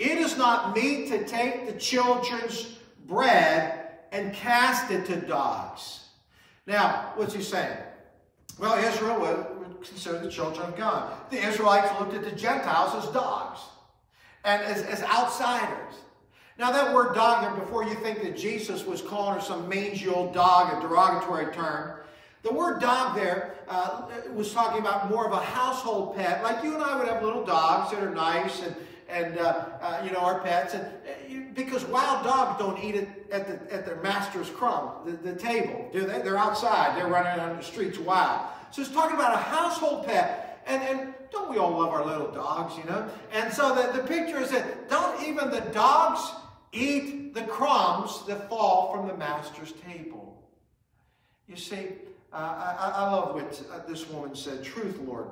It is not meet to take the children's bread and cast it to dogs. Now, what's he saying? Well, Israel would consider the children of God. The Israelites looked at the Gentiles as dogs and as, as outsiders. Now, that word dog there, before you think that Jesus was calling her some mangy old dog, a derogatory term, the word dog there uh, was talking about more of a household pet. Like you and I would have little dogs that are nice and, and uh, uh, you know, our pets. And, uh, because wild dogs don't eat it at, the, at their master's crumb, the, the table, do they? They're outside. They're running on the streets wild. So it's talking about a household pet. And, and don't we all love our little dogs, you know? And so the, the picture is that don't even the dogs eat the crumbs that fall from the master's table. You see, uh, I, I love what uh, this woman said. Truth, Lord.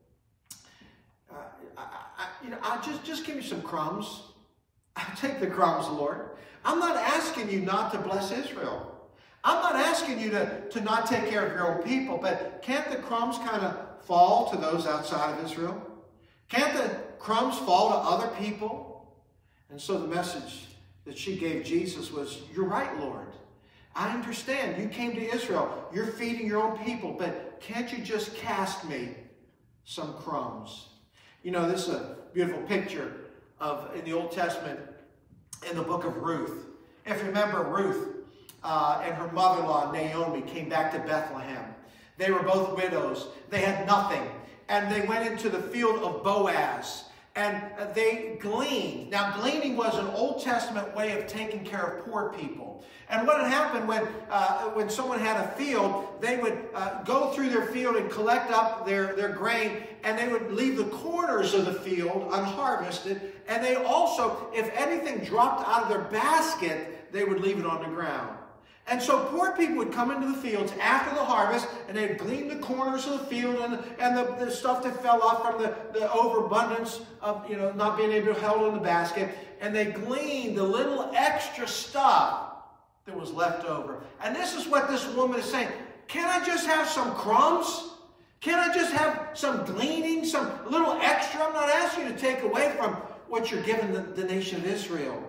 Uh, I, I, you know, I just, just give me some crumbs. I'll take the crumbs, Lord. I'm not asking you not to bless Israel. I'm not asking you to, to not take care of your own people, but can't the crumbs kind of fall to those outside of Israel? Can't the crumbs fall to other people? And so the message that she gave Jesus was, you're right, Lord. I understand. You came to Israel. You're feeding your own people, but can't you just cast me some crumbs? You know, this is a beautiful picture of, in the Old Testament, in the book of Ruth. If you remember, Ruth uh, and her mother-in-law, Naomi, came back to Bethlehem. They were both widows. They had nothing. And they went into the field of Boaz. And they gleaned. Now, gleaning was an Old Testament way of taking care of poor people. And what had happened when, uh, when someone had a field, they would uh, go through their field and collect up their, their grain, and they would leave the corners of the field unharvested. And they also, if anything dropped out of their basket, they would leave it on the ground. And so poor people would come into the fields after the harvest, and they'd glean the corners of the field and, and the, the stuff that fell off from the, the overabundance of, you know, not being able to hold in the basket. And they gleaned the little extra stuff that was left over. And this is what this woman is saying. Can't I just have some crumbs? Can't I just have some gleaning, some little extra? I'm not asking you to take away from what you're giving the, the nation of Israel.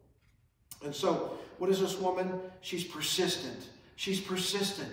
And so, what is this woman? She's persistent. She's persistent.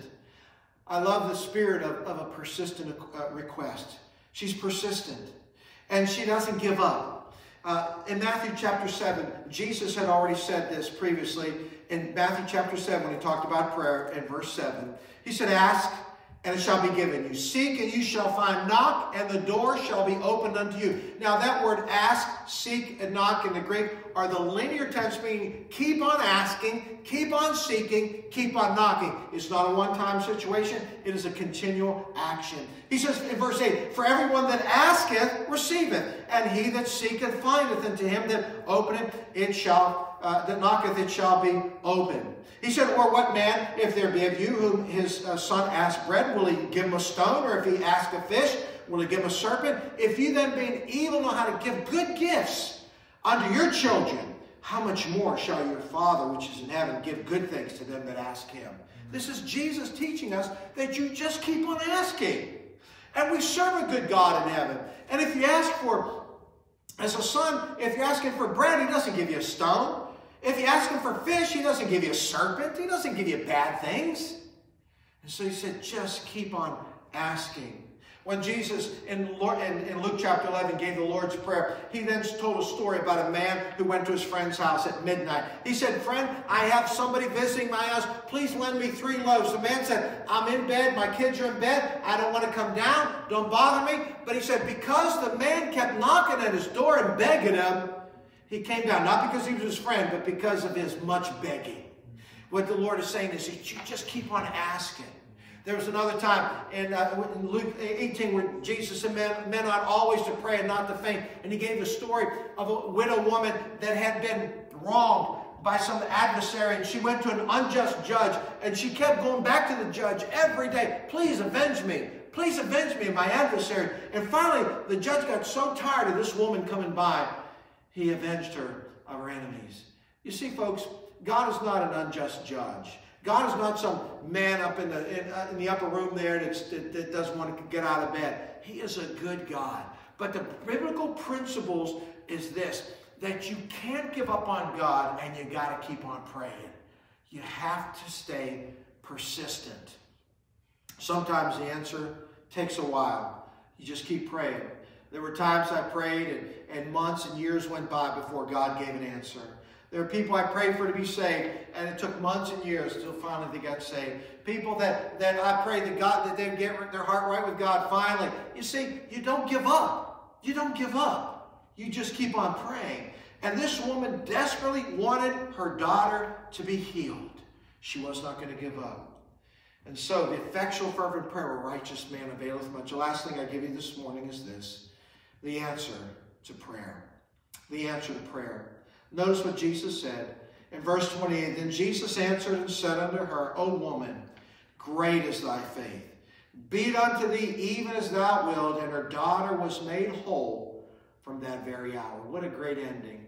I love the spirit of, of a persistent uh, request. She's persistent. And she doesn't give up. Uh, in Matthew chapter seven, Jesus had already said this previously. In Matthew chapter seven, when he talked about prayer in verse seven, he said, ask, and it shall be given you. Seek, and you shall find. Knock, and the door shall be opened unto you. Now, that word ask, seek, and knock in the Greek are the linear tense, meaning keep on asking, keep on seeking, keep on knocking. It's not a one-time situation. It is a continual action. He says in verse eight, for everyone that asketh, receiveth, and he that seeketh, findeth, and to him that openeth, it shall, uh, that knocketh, it shall be opened. He said, or what man, if there be of you whom his uh, son ask bread, will he give him a stone? Or if he ask a fish, will he give him a serpent? If you then being evil know how to give good gifts unto your children, how much more shall your Father which is in heaven give good things to them that ask him? This is Jesus teaching us that you just keep on asking. And we serve a good God in heaven. And if you ask for, as a son, if you're asking for bread, he doesn't give you a stone. If you ask him for fish, he doesn't give you a serpent. He doesn't give you bad things. And so he said, just keep on asking. When Jesus, in, in Luke chapter eleven, gave the Lord's Prayer, he then told a story about a man who went to his friend's house at midnight. He said, friend, I have somebody visiting my house. Please lend me three loaves. The man said, I'm in bed. My kids are in bed. I don't want to come down. Don't bother me. But he said, because the man kept knocking at his door and begging him, he came down, not because he was his friend, but because of his much begging. What the Lord is saying is, you just keep on asking. There was another time in, uh, in Luke eighteen where Jesus said, men, men ought always to pray and not to faint. And he gave the story of a widow woman that had been wronged by some adversary. And she went to an unjust judge. And she kept going back to the judge every day. Please avenge me. Please avenge me of my adversary. And finally, the judge got so tired of this woman coming by, he avenged her of her enemies. You see, folks, God is not an unjust judge. God is not some man up in the, in, uh, in the upper room there that's, that, that doesn't want to get out of bed. He is a good God. But the biblical principles is this, that you can't give up on God and you got to keep on praying. You have to stay persistent. Sometimes the answer takes a while. You just keep praying. There were times I prayed and, and months and years went by before God gave an answer. There are people I prayed for to be saved, and it took months and years until finally they got saved. People that, that I prayed that God, that they'd get their heart right with God finally. You see, you don't give up. You don't give up. You just keep on praying. And this woman desperately wanted her daughter to be healed. She was not going to give up. And so the effectual fervent prayer of a righteous man availeth much. The last thing I give you this morning is this. The answer to prayer. The answer to prayer. Notice what Jesus said in verse twenty-eight. Then Jesus answered and said unto her, O woman, great is thy faith. Be it unto thee even as thou wilt. And her daughter was made whole from that very hour. What a great ending.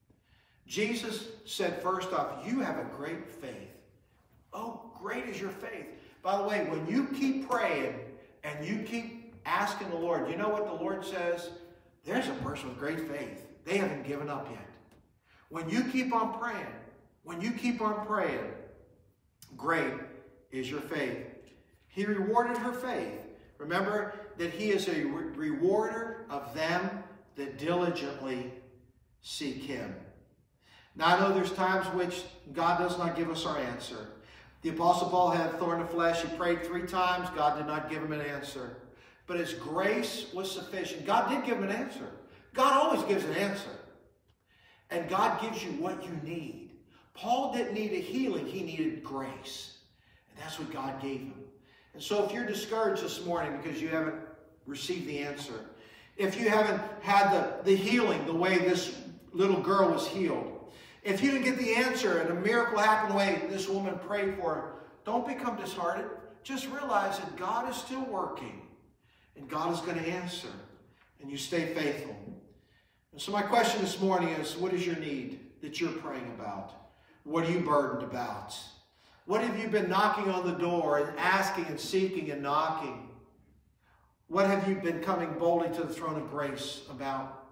Jesus said first off, you have a great faith. Oh, great is your faith. By the way, when you keep praying and you keep asking the Lord, you know what the Lord says? There's a person with great faith. They haven't given up yet. When you keep on praying, when you keep on praying, great is your faith. He rewarded her faith. Remember that he is a re rewarder of them that diligently seek him. Now I know there's times which God does not give us our answer. The Apostle Paul had a thorn in the flesh. He prayed three times. God did not give him an answer. But his grace was sufficient. God did give him an answer. God always gives an answer. And God gives you what you need. Paul didn't need a healing. He needed grace. And that's what God gave him. And so if you're discouraged this morning because you haven't received the answer, if you haven't had the, the healing the way this little girl was healed, if you didn't get the answer and a miracle happened the way this woman prayed for her, don't become disheartened. Just realize that God is still working. And God is going to answer. And you stay faithful. And so my question this morning is, what is your need that you're praying about? What are you burdened about? What have you been knocking on the door and asking and seeking and knocking? What have you been coming boldly to the throne of grace about?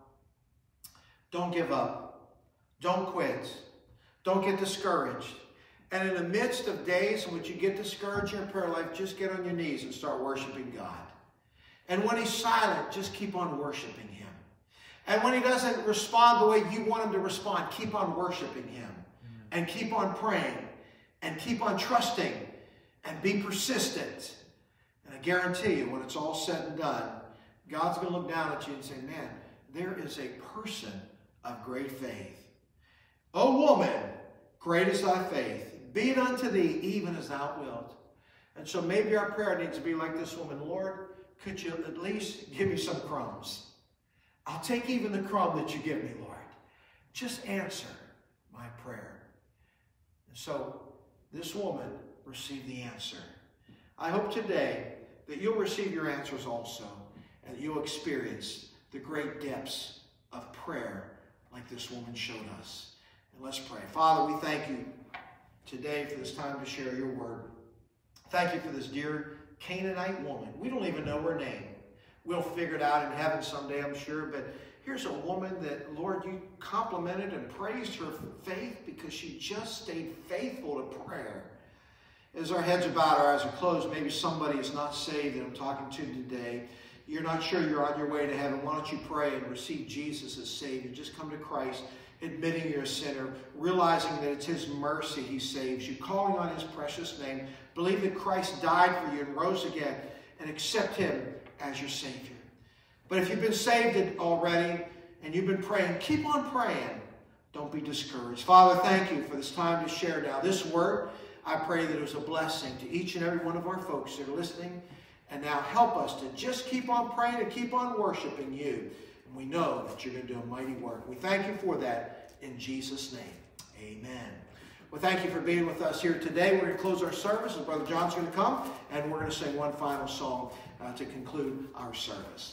Don't give up. Don't quit. Don't get discouraged. And in the midst of days in which you get discouraged in your prayer life, just get on your knees and start worshiping God. And when he's silent, just keep on worshiping him. And when he doesn't respond the way you want him to respond, keep on worshiping him. And keep on praying. And keep on trusting. And be persistent. And I guarantee you, when it's all said and done, God's going to look down at you and say, man, there is a person of great faith. O woman, great is thy faith. Be it unto thee even as thou wilt. And so maybe our prayer needs to be like this woman. Lord, could you at least give me some crumbs? I'll take even the crumb that you give me, Lord. Just answer my prayer. And so this woman received the answer. I hope today that you'll receive your answers also, and that you'll experience the great depths of prayer like this woman showed us. And let's pray. Father, we thank you today for this time to share your word. Thank you for this dear Canaanite woman. We don't even know her name. We'll figure it out in heaven someday, I'm sure. But here's a woman that, Lord, you complimented and praised her faith because she just stayed faithful to prayer. As our heads are bowed, our eyes are closed, maybe somebody is not saved that I'm talking to today. You're not sure you're on your way to heaven. Why don't you pray and receive Jesus as Savior? Just come to Christ, admitting you're a sinner, realizing that it's his mercy he saves you, calling on his precious name, believe that Christ died for you and rose again, and accept him as your Savior. But if you've been saved already and you've been praying, keep on praying. Don't be discouraged. Father, thank you for this time to share now this word. I pray that it was a blessing to each and every one of our folks that are listening. And now help us to just keep on praying and keep on worshiping you. And we know that you're going to do a mighty work. We thank you for that in Jesus' name. Amen. Well, thank you for being with us here today. We're going to close our service, and Brother John's going to come, and we're going to sing one final song uh, to conclude our service.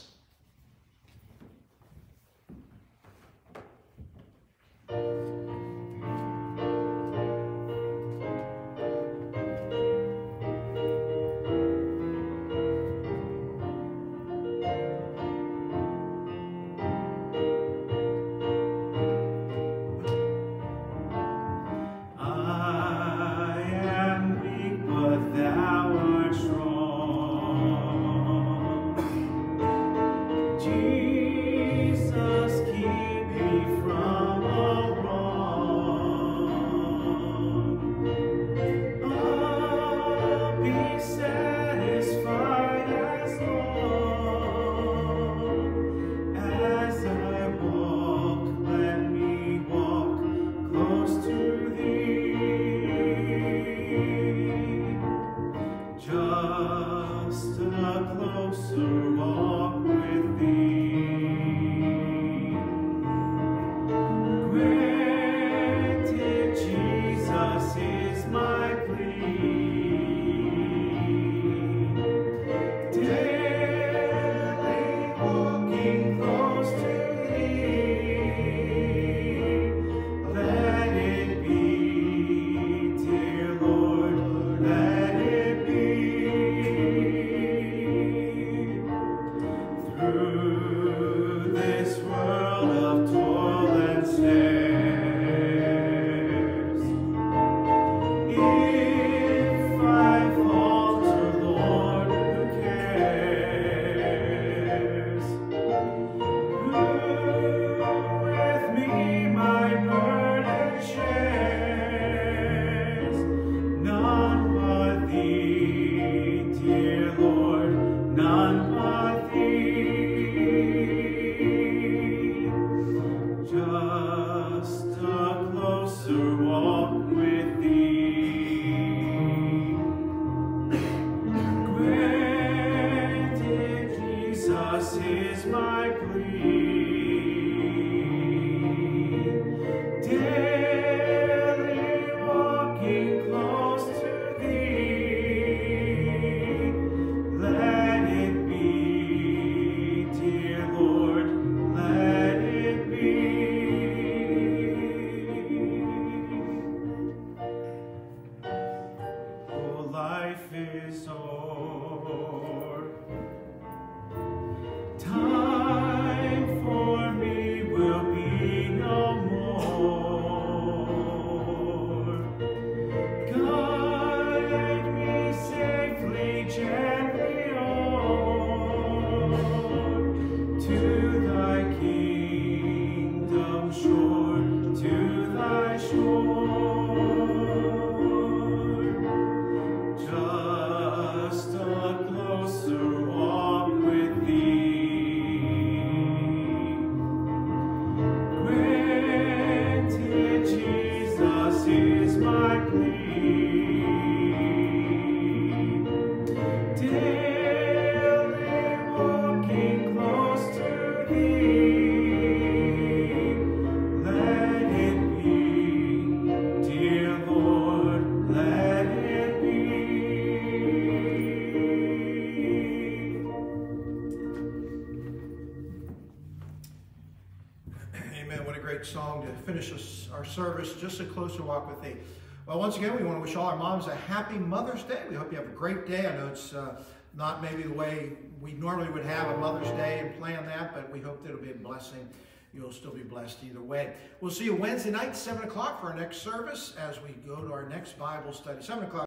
Song to finish us, our service, Just a Closer Walk with Thee. Well, once again, we want to wish all our moms a happy Mother's Day. We hope you have a great day. I know it's uh, not maybe the way we normally would have a Mother's Day and plan that, but we hope that it'll be a blessing. You'll still be blessed either way. We'll see you Wednesday night, seven o'clock for our next service as we go to our next Bible study. seven o'clock.